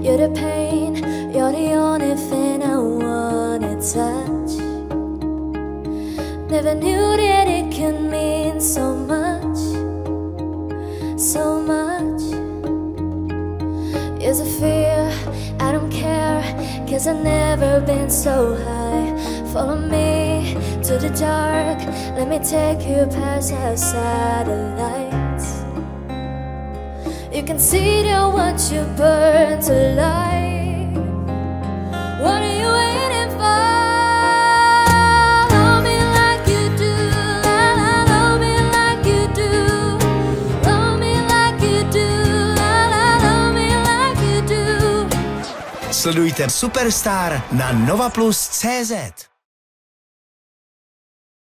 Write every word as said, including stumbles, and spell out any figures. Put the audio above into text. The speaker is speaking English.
You're the pain, you're the only thing I wanna touch. Never knew that it could mean so much, so much. Is a fear, I don't care, cause I've never been so high. Follow me to the dark, let me take you past our satellites. You can see that what you burn to life. What are you waiting for? Love me like you do, la la, love me like you do. Love me like you do, la la, love me like you do. Sledujte Superstar na nova plus tečka cé zet.